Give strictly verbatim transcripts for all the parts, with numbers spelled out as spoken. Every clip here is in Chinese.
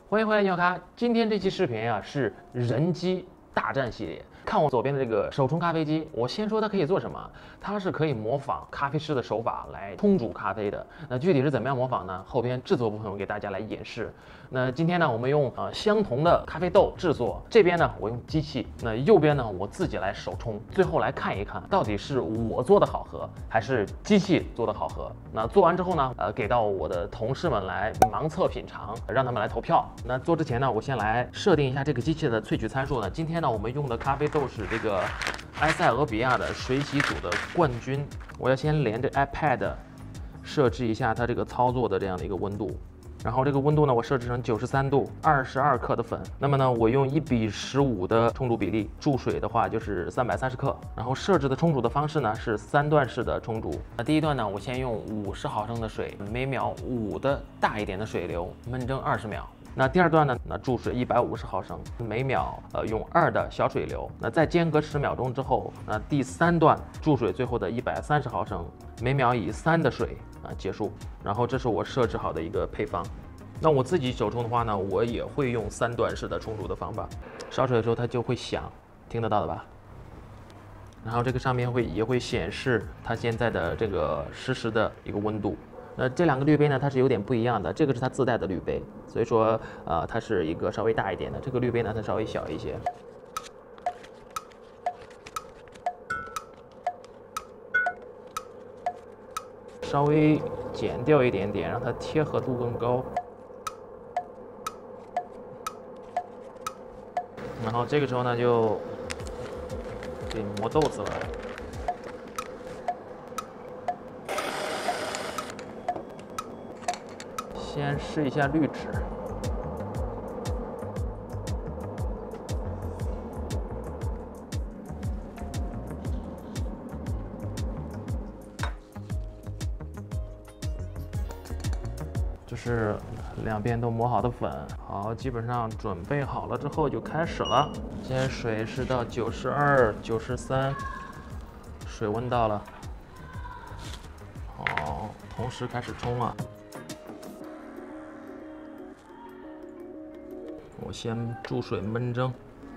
欢迎回来，牛咖。今天这期视频啊是人机大战系列。看我左边的这个手冲咖啡机，我先说它可以做什么。它是可以模仿咖啡师的手法来冲煮咖啡的。那具体是怎么样模仿呢？后边制作部分我给大家来演示。那今天呢，我们用呃相同的咖啡豆制作，这边呢我用机器，那右边呢我自己来手冲。最后来看一看到底是我做的好喝，还是机器做的好喝。那做完之后呢，呃给到我的同事们来盲测品尝，让他们来投票。那做之前呢，我先来设定一下这个机器的萃取参数呢。今天呢我们用的咖啡豆是这个埃塞俄比亚的水洗组的冠军。我要先连着 iPad 设置一下它这个操作的这样的一个温度。然后这个温度呢，我设置成九十三度，二十二克的粉。那么呢，我用一比十五的冲煮比例，注水的话就是三百三十克。然后设置的冲煮的方式呢是三段式的冲煮。那第一段呢，我先用五十毫升的水，每秒五的大一点的水流，焖蒸二十秒。那第二段呢，那注水一百五十毫升，每秒呃用二的小水流。那再间隔十秒钟之后，那第三段注水最后的一百三十毫升，每秒以三的水啊结束。然后这是我设置好的一个配方。那我自己手冲的话呢，我也会用三段式的冲煮的方法。烧水的时候它就会响，听得到的吧？然后这个上面会也会显示它现在的这个实时的一个温度。那这两个滤杯呢，它是有点不一样的。这个是它自带的滤杯，所以说呃它是一个稍微大一点的。这个滤杯呢，它稍微小一些。稍微剪掉一点点，让它贴合度更高。然后这个时候呢，就给磨豆子了。先试一下滤纸。就是两边都磨好的粉，好，基本上准备好了之后就开始了。现在水是到九十二、九十三，水温到了，好，同时开始冲啊。我先注水焖蒸。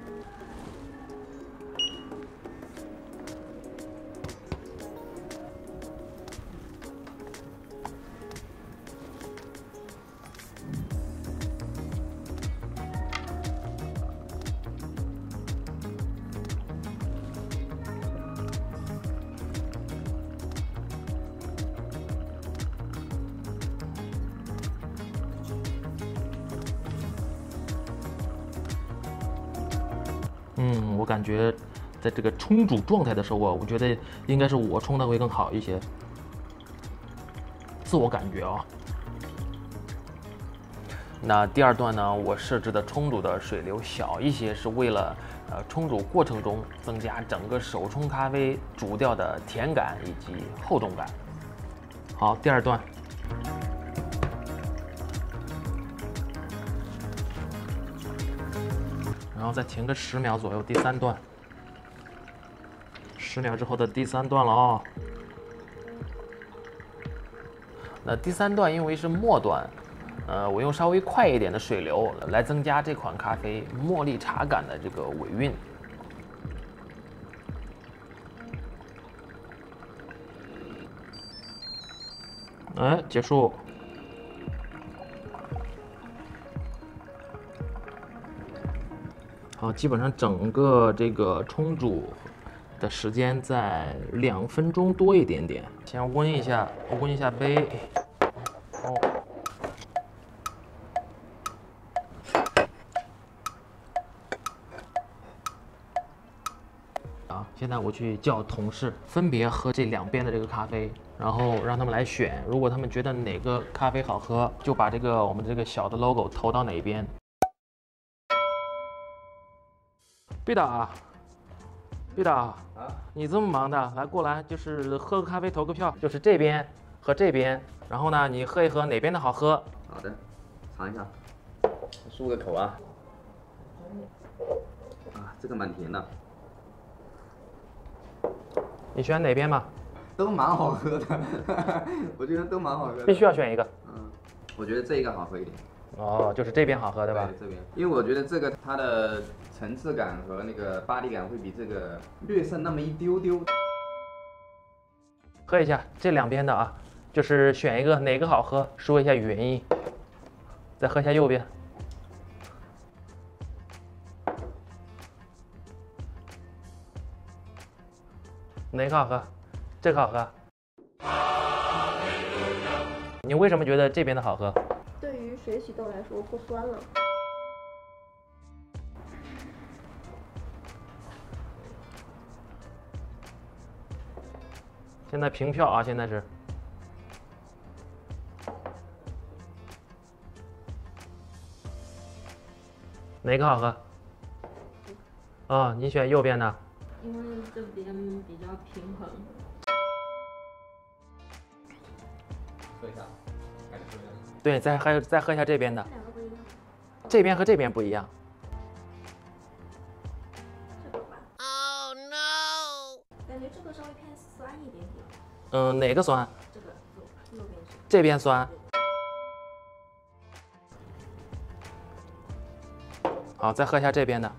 嗯，我感觉在这个冲煮状态的时候啊，我觉得应该是我冲的会更好一些，自我感觉啊。那第二段呢，我设置的冲煮的水流小一些，是为了呃冲煮过程中增加整个手冲咖啡煮掉的甜感以及厚重感。好，第二段。然后再停个十秒左右，第三段。十秒之后的第三段了哦。那第三段因为是末段，呃，我用稍微快一点的水流来增加这款咖啡茉莉茶感的这个尾韵。哎，结束。好，基本上整个这个冲煮的时间在两分钟多一点点。先温一下，温一下杯。哦。啊，现在我去叫同事分别喝这两边的这个咖啡，然后让他们来选。如果他们觉得哪个咖啡好喝，就把这个我们这个小的 logo 投到哪边。毕导，毕导啊，你这么忙的，来过来，就是喝个咖啡投个票，就是这边和这边，然后呢，你喝一喝哪边的好喝。 好的，尝一下，漱个口啊。啊，这个蛮甜的。 你选哪边吧？ 都蛮好喝的，我觉得都蛮好喝的。 必须要选一个。 嗯，我觉得这个好喝一点。 哦，就是这边好喝对吧？ 对，这边，因为我觉得这个它的层次感和那个巴黎感会比这个略胜那么一丢丢。 喝一下这两边的啊，就是选一个哪个好喝，说一下原因。再喝一下右边。哪个好喝？这个好喝。你为什么觉得这边的好喝？ 对于水洗豆来说不酸了。 现在平票啊，现在是。哪个好喝？啊、哦，你选右边的。 因为这边比较平衡。 喝一下，感觉喝一下。 对，再喝再喝一下这边的。 这两个不一样。 这边和这边不一样。 这个吧。Oh no！ 感觉这个稍微偏酸一点点。 嗯，哪个酸？ 这个右右边是。 这边酸。好，再喝一下这边的。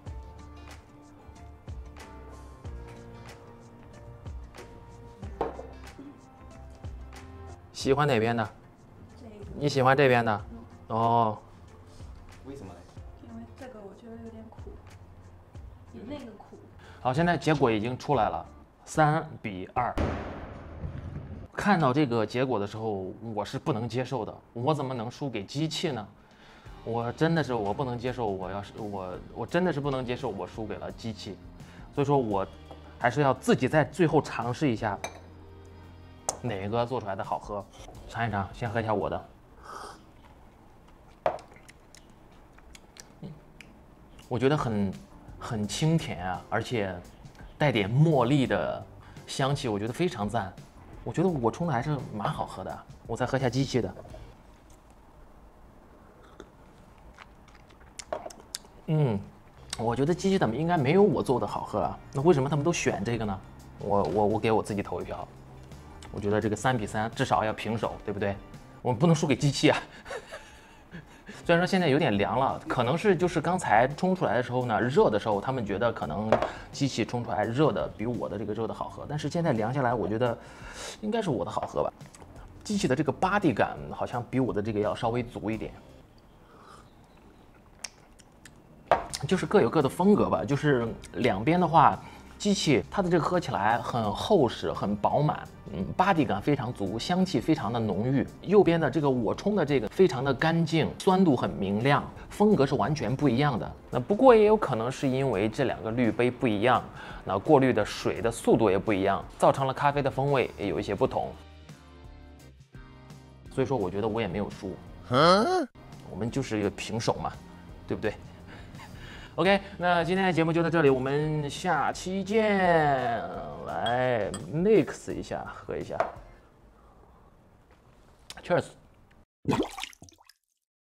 喜欢哪边的？ 这个。 你喜欢这边的？ 嗯、 哦。 为什么呢？ 因为这个我觉得有点苦，比那个苦。 好，现在结果已经出来了，三比二。看到这个结果的时候，我是不能接受的。我怎么能输给机器呢？我真的是我不能接受，我要是我我真的是不能接受我输给了机器，所以说我还是要自己在最后尝试一下哪个做出来的好喝，尝一尝，先喝一下我的。我觉得很很清甜啊，而且带点茉莉的香气，我觉得非常赞。我觉得我冲的还是蛮好喝的。我再喝一下机器的。嗯，我觉得机器的应该没有我做的好喝啊。那为什么他们都选这个呢？我我我给我自己投一票。我觉得这个三比三至少要平手，对不对？我们不能输给机器啊。虽然说现在有点凉了，可能是就是刚才冲出来的时候呢，热的时候他们觉得可能机器冲出来热的比我的这个热的好喝，但是现在凉下来，我觉得应该是我的好喝吧。机器的这个body感好像比我的这个要稍微足一点。就是各有各的风格吧，就是两边的话，机器它的这个喝起来很厚实、很饱满，嗯，body感非常足，香气非常的浓郁。右边的这个我冲的这个非常的干净，酸度很明亮，风格是完全不一样的。那不过也有可能是因为这两个滤杯不一样，那过滤的水的速度也不一样，造成了咖啡的风味也有一些不同。所以说，我觉得我也没有输，我们就是一个平手嘛，对不对？OK， 那今天的节目就到这里，我们下期见。来 mix 一下，喝一下 ，Cheers。